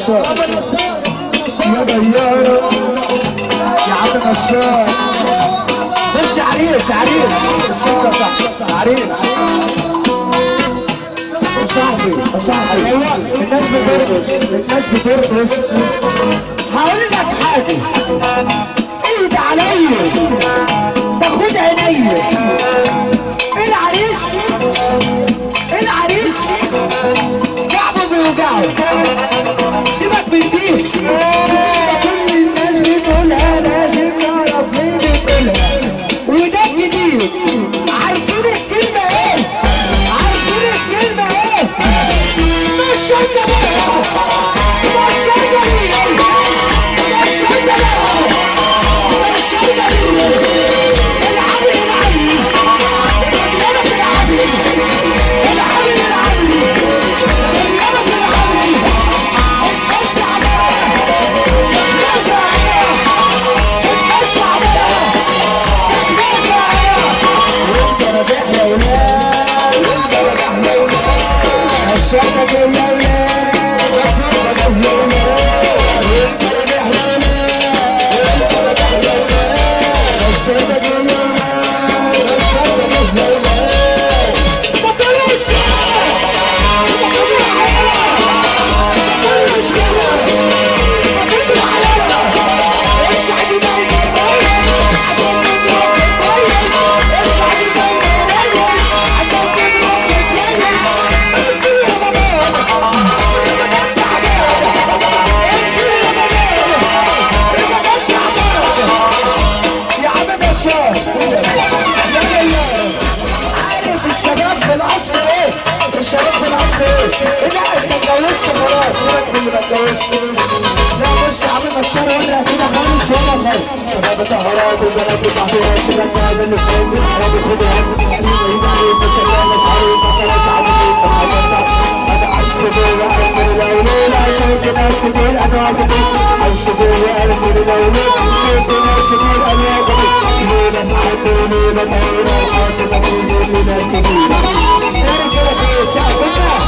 نشار يا ديارة يا عم نشار. بص عريس بس انت صح عريس يا صاحبي الناس بترقص. هقول لك حاجه، ايد عليا تاخد عينيا. العريس كعبه بيوجعه، سيبك من دي كل الناس بتقولها، لازم نعرف ليه بتقولها، وده الجديد. عارفين الكلمه ايه؟ مش انت شباب الطهرات والبنات بتاعتها شباب من الفن رابط خدها ما شاء الله ناس عروسه خلاص عروسه. انا عايش جوه قلب الليل شفت ناس كتير انواع كتير. عايش جوه قلب الليل شفت ناس كتير انواع كتير. ليله معاك وليله طويله حاطه ليله كبيره. انا كده خير شافنا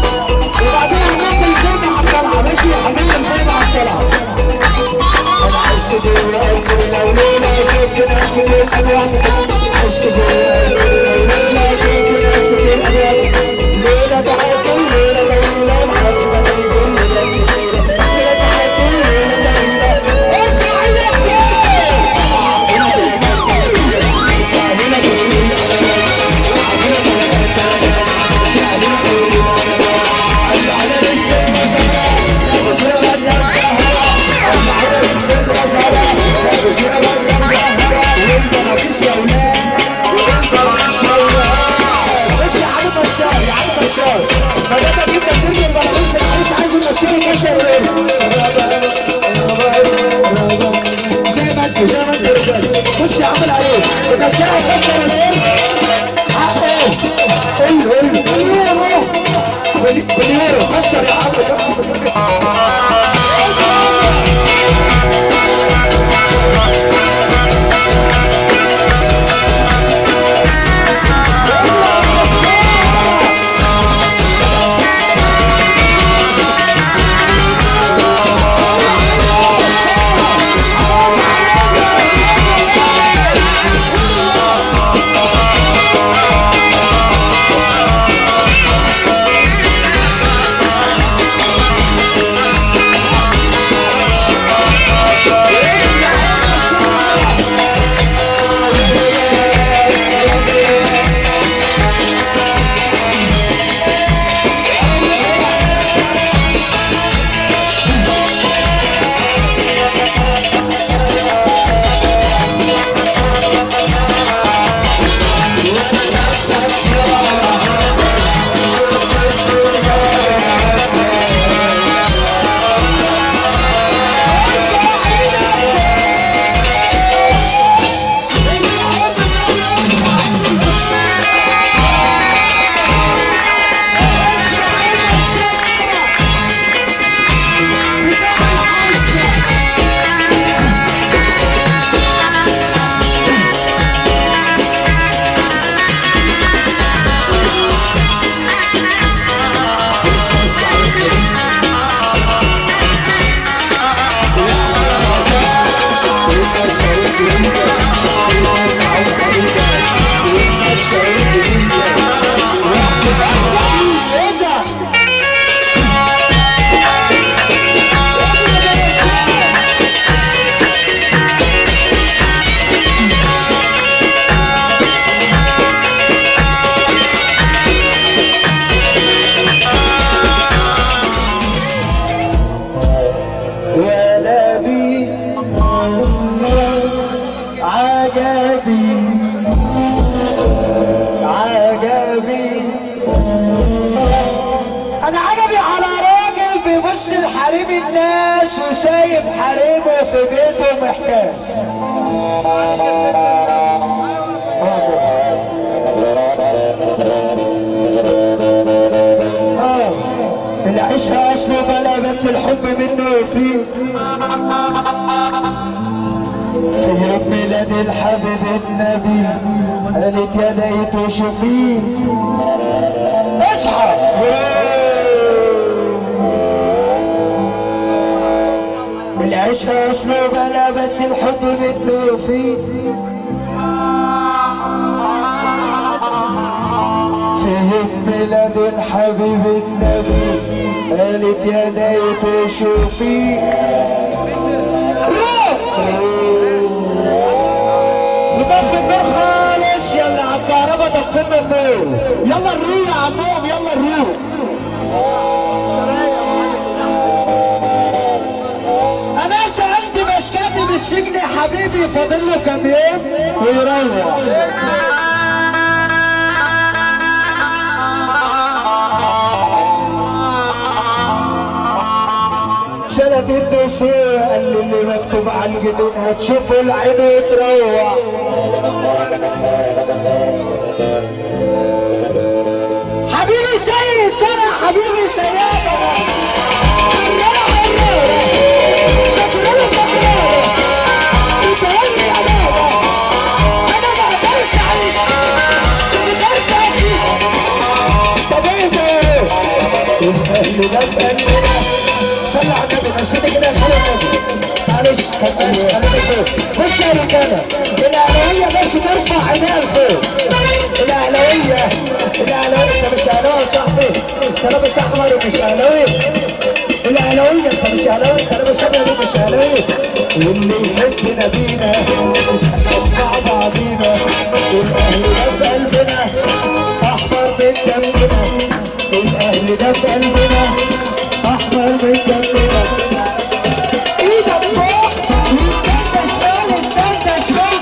وبعدين هنعمل الفيلم على الطلعه. ماشي هنعمل الفيلم على الطلعه. انا عشت جوه قلب الليل شفت ناس كتير انواع كتير. عشت جوه قلب الليل شفت ناس كتير انواع كتير. ليله بعد الليله ليله محبه ليله كتير. ليله بعد الليله ليله ارفع ايدك فوق. عجبي انا عجبي على راجل بيبص لحريم الناس وسايب حريمه في بيته محتاس. العيشها اصله بلا بس الحب منه فيه. في يوم ميلاد الحبيب النبي قالت يا ليت شوفيه. اصحى العيشها اصله بلا بس الحب منه فيه. في يوم ميلاد الحبيب النبي قالت يا ليت شوفيه. وطفي النور خالص. يلا على الكهرباء طفينا النور. يلا الروح يا عمهم يلا الروح. انا سألت مشكاتي بالسجن يا حبيبي فاضل له كام يوم ويروح. شلت الدسوق قال لي اللي مكتوب على الجبين هتشوفوا العين وتروح. حبيبي سيد طلع حبيبي سيادة حرارة حرارة سكرانة سكرانة بتهني عداوة. أنا مقدرش أعيش مقدرش أعيش. طب إيه ده؟ الأهل ده في قلبنا. صلى على النبي نسيت كده الحلو النبي. معلش بص يا رجاله الاهلاويه بس ترفع عينيها لفوق. الاهلاويه انت مش اهلاوي يا صاحبي. انت لابس احمر ومش اهلاوي. الاهلاويه انت مش اهلاوي. انت لابس ابيض ومش اهلاوي. واللي يحب نبينا مش هنقطع بعضينا. الاهل ده في قلبنا احمر من دمنا. الاهل ده في قلبنا احمر من دمنا. ايدك فوق والتالتة شمال التالتة شمال.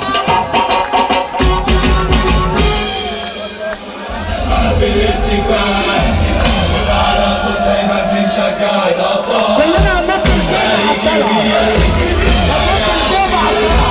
شعب الاستقبال على صوت دايما بنشجع الابطال. كلنا هننط الجامعة عبدالله. هننط الجامعة.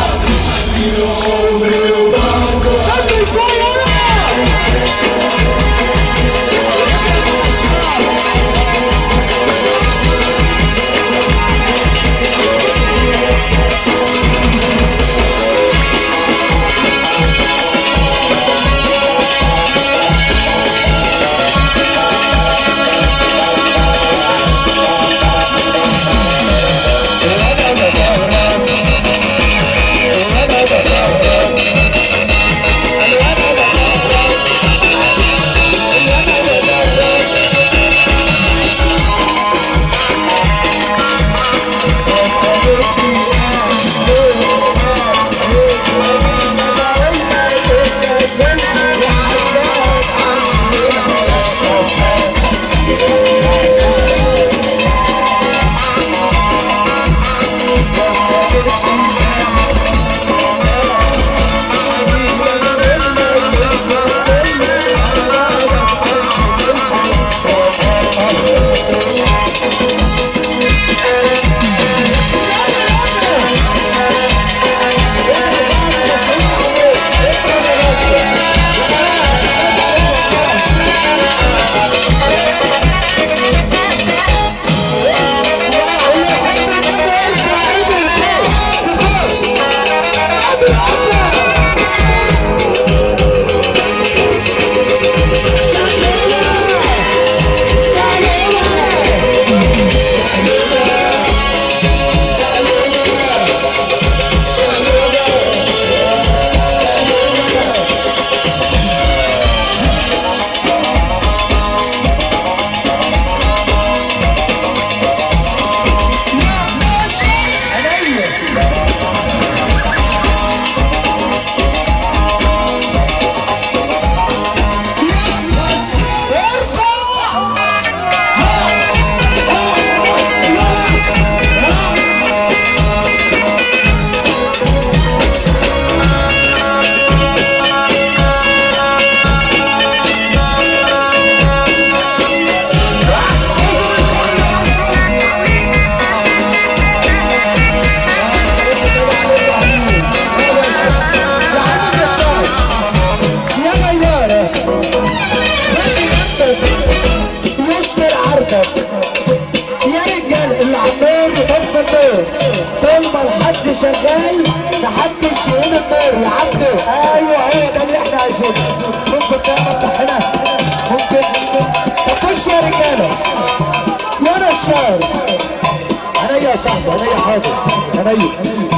طول ما الحس شغال محدش يقول النور يا عبده. ايوه هو ده اللي احنا عايزينه. ممكن تعمل هنا ممكن تخش يا رجاله وانا الشعر. عينيا يا صاحبي عينيا حاضر عينيا.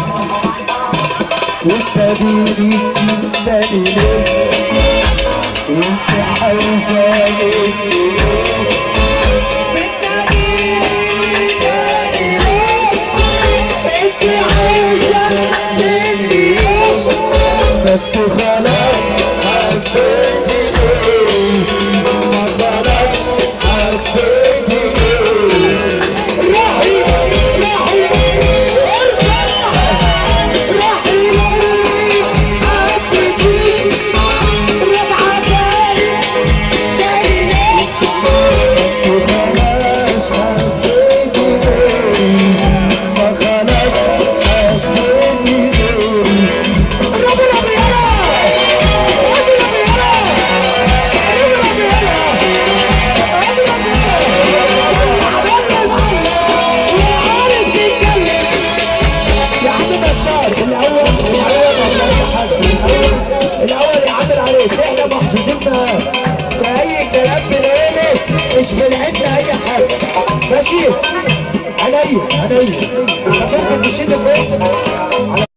وانت بيدي تاني ليه وانت عايزه مني بس خلاص حبيتني ليه خلاص حبيتني ليه. روحي روحي روحي حبيتني رجعة تاني خلاص حبيتني ليه خلاص حبيتني ليه. الاول يعمل عليه احنا محظوظين في اي كلام بنقوله مش بنعد اي حاجه ماشي. عينيا عينيا ممكن تشيل فوق